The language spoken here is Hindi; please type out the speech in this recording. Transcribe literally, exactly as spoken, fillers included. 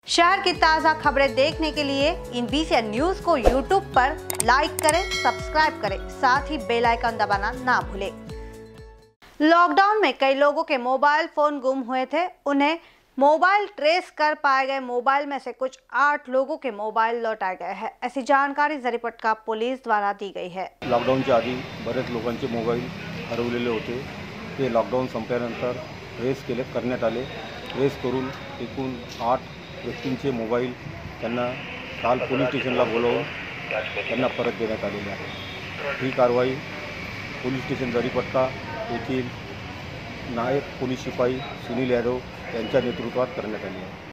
शहर की ताज़ा खबरें देखने के लिए इन बीसीएन न्यूज को यूट्यूब पर लाइक करें, सब्सक्राइब करें, साथ ही बेल आइकन दबाना ना भूलें। लॉकडाउन में कई लोगों के मोबाइल फोन गुम हुए थे। उन्हें मोबाइल ट्रेस कर पाए गए मोबाइल में से कुछ आठ लोगों के मोबाइल लौटाए गए हैं। ऐसी जानकारी जरीपटका पोलीस द्वारा दी गई है। लॉकडाऊनच्या आधी बरेच लोकांचे मोबाईल हरवलेले होते। ते लॉकडाऊन संपल्यानंतर ट्रेस केले करण्यात आले। ट्रेस करून एकूण आठ व्यक्तींचे मोबाईल त्यांना काल पोलीस स्टेशनला बोलवून त्यांना परत देण्यात आलेले आहे। ही कारवाई पोलीस स्टेशन जरीपटका येथील नायब पोलीस शिपाई सुनील यादव यांच्या नेतृत्वात करण्यात आली आहे।